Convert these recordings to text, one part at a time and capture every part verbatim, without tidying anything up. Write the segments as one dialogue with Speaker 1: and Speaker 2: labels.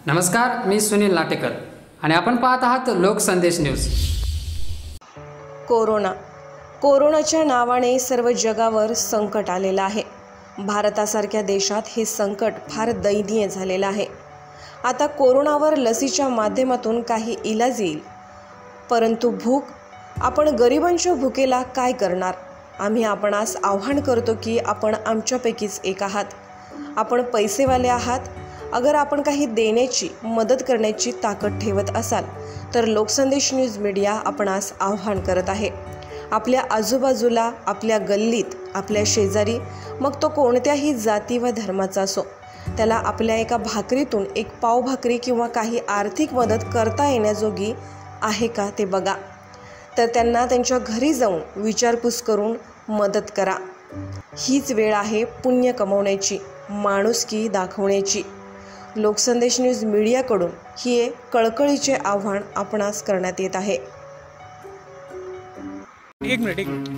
Speaker 1: नमस्कार, मी सुनील लाटेकर आणि आपण पाहत आहात लोकसंदेश न्यूज।
Speaker 2: कोरोना कोरोनाच्या नावाने सर्व जगावर संकट आलेलं आहे। भारतासारख्या देशात हे संकट फार दयनीय झालेलं आहे। आता कोरोनावर लसीच्या माध्यमातून काही इलाज येईल, परंतु भूक, आपण गरिबांच्या भुकेला काय करणार? आम्ही आपणास आव्हान करतो की आपण आमच्यापैकीच एक आहात। आपण पैसेवाले आहात। अगर आपण काही देण्याची, मदत करण्याची ताकद ठेवत असाल तर लोकसंदेश न्यूज मीडिया आपणास आव्हान करत आहे। आपल्या आजूबाजूला, आपल्या गल्लीत, आपल्या शेजारी, मग तो कोणत्याही जाती व धर्माचा असो, त्याला आपल्या एका भाकरीतून एक पाव भाकरी किंवा काही आर्थिक मदत करता येण्याजोगी आहे का ते बघा। तर त्यांना त्यांच्या घरी जाऊन विचारपूस करून मदत करा। हीच वेळ आहे पुण्य कमवण्याची, माणुसकी दाखवण्याची। लोकसंदेश न्यूज मीडियाकडून ही एक कळकळीचे आव्हान आपणास करण्यात येत आहे।
Speaker 3: एक मिनट एक मिनट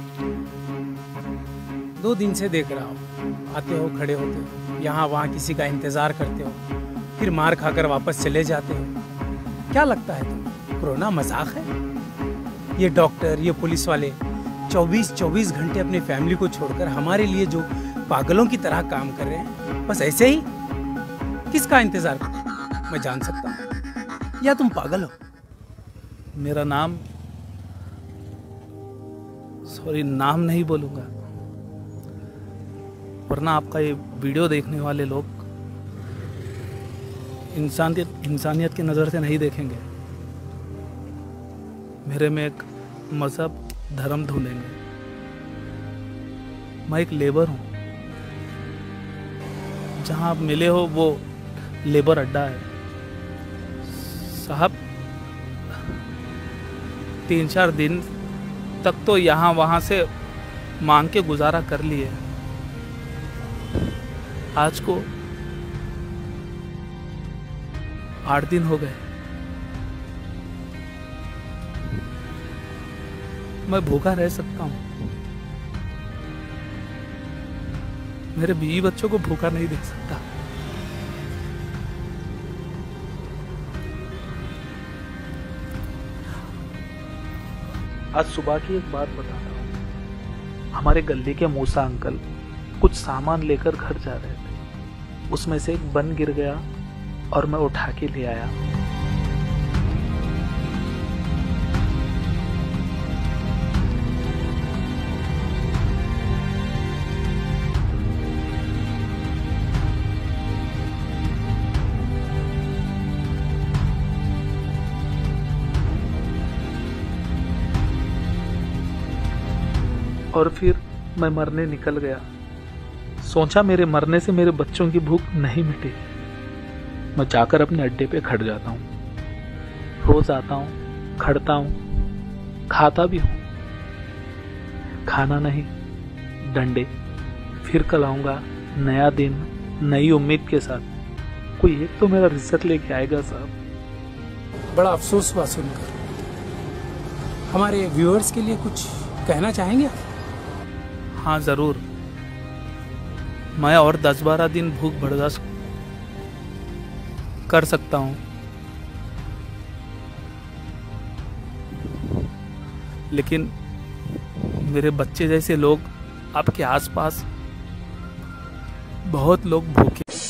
Speaker 3: दो दिन से देख रहा हूँ, आते हो, खड़े होते हो, यहाँ वहाँ किसी का इंतज़ार करते हो, फिर मार खाकर वापस चले जाते हो। क्या लगता है तुम कोरोना मजाक है? ये डॉक्टर, ये पुलिस वाले चौबीस चौबीस घंटे अपनी फैमिली को छोड़कर हमारे लिए जो पागलों की तरह काम कर रहे हैं, बस ऐसे ही किसका इंतजार कर? मैं जान सकता हूँ या तुम पागल हो? मेरा नाम, सॉरी नाम नहीं बोलूँगा, वरना आपका ये वीडियो देखने वाले लोग इंसानियत इंसानियत की नज़र से नहीं देखेंगे। मेरे में एक मज़हब, धर्म ढूंढेंगे। मैं एक लेबर हूँ, जहाँ आप मिले हो वो लेबर अड्डा है। साहब, तीन चार दिन तक तो यहाँ वहाँ से मांग के गुजारा कर लिए। आज को आठ दिन हो गए, मैं भूखा रह सकता हूँ। मेरे बीवी बच्चों को भूखा नहीं देख सकता।
Speaker 4: आज सुबह की एक बात बताता हूँ। हमारे गली के मूसा अंकल कुछ सामान लेकर घर जा रहे थे। उसमें से एक बन गिर गया और मैं उठा के ले आया। और फिर मैं मरने निकल गया। सोचा मेरे मरने से मेरे बच्चों की भूख नहीं मिटेगी। मैं जाकर अपने अड्डे पे खड़ जाता हूँ। रोज आता हूँ, खड़ता हूँ, खाता भी हूँ। खाना नहीं, डंडे। फिर कल आऊँगा, नया दिन, नई उम्मीद के साथ। कोई एक तो मेरा रिजल्ट लेके आएगा साहब।
Speaker 3: बड़ा अफसोस हुआ सुनकर। हमारे व्यूअर्स के लिए कुछ कहना चाहेंगे? हाँ ज़रूर। मैं और दस बारह दिन भूख बर्दाश्त कर सकता हूँ, लेकिन मेरे बच्चे जैसे लोग आपके आसपास बहुत लोग भूखे